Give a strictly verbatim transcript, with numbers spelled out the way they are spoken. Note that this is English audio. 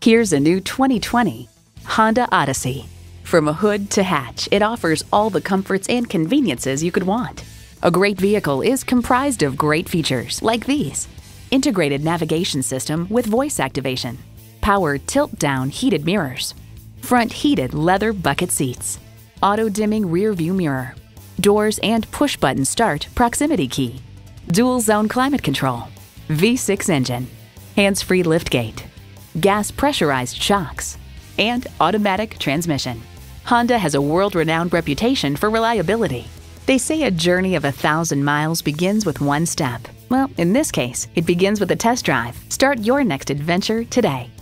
Here's a new twenty twenty Honda Odyssey. From a hood to hatch, it offers all the comforts and conveniences you could want. A great vehicle is comprised of great features like these: integrated navigation system with voice activation, power tilt-down heated mirrors, front heated leather bucket seats, auto-dimming rear view mirror, doors and push-button start proximity key, dual zone climate control, V six engine, hands-free liftgate, gas pressurized shocks, and automatic transmission. Honda has a world-renowned reputation for reliability. They say a journey of a thousand miles begins with one step. Well, in this case, it begins with a test drive. Start your next adventure today.